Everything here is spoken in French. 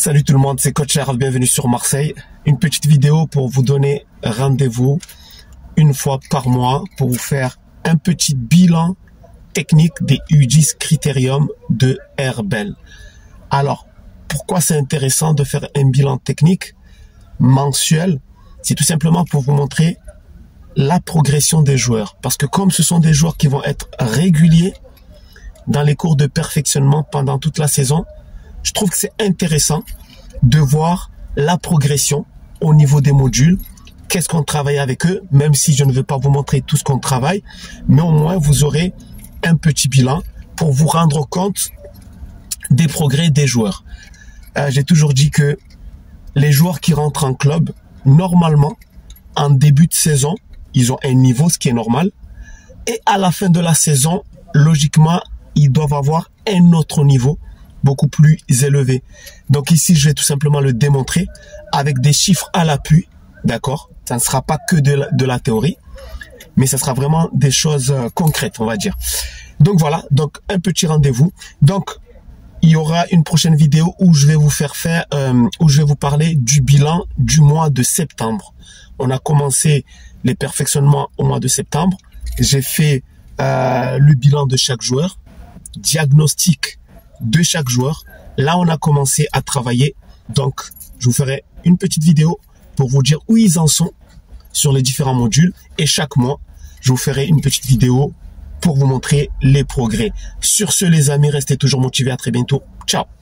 Salut tout le monde, c'est Coach Charles, bienvenue sur Marseille. Une petite vidéo pour vous donner rendez-vous une fois par mois pour vous faire un petit bilan technique des U10 critériums de Herbel. Alors, pourquoi c'est intéressant de faire un bilan technique mensuel? C'est tout simplement pour vous montrer la progression des joueurs. Parce que comme ce sont des joueurs qui vont être réguliers dans les cours de perfectionnement pendant toute la saison, je trouve que c'est intéressant de voir la progression au niveau des modules. Qu'est-ce qu'on travaille avec eux, même si je ne vais pas vous montrer tout ce qu'on travaille, mais au moins vous aurez un petit bilan pour vous rendre compte des progrès des joueurs. J'ai toujours dit que les joueurs qui rentrent en club, normalement, en début de saison, ils ont un niveau, ce qui est normal. Et à la fin de la saison, logiquement, ils doivent avoir un autre niveau, beaucoup plus élevé. Donc ici, je vais tout simplement le démontrer avec des chiffres à l'appui, d'accord? Ça ne sera pas que de la théorie, mais ça sera vraiment des choses concrètes, on va dire. Donc voilà, donc un petit rendez-vous. Donc, il y aura une prochaine vidéo où je vais vous où je vais vous parler du bilan du mois de septembre. On a commencé les perfectionnements au mois de septembre. J'ai fait le bilan de chaque joueur, diagnostic de chaque joueur. Là, on a commencé à travailler. Donc, je vous ferai une petite vidéo pour vous dire où ils en sont sur les différents modules. Et chaque mois, je vous ferai une petite vidéo pour vous montrer les progrès. Sur ce, les amis, restez toujours motivés. À très bientôt. Ciao.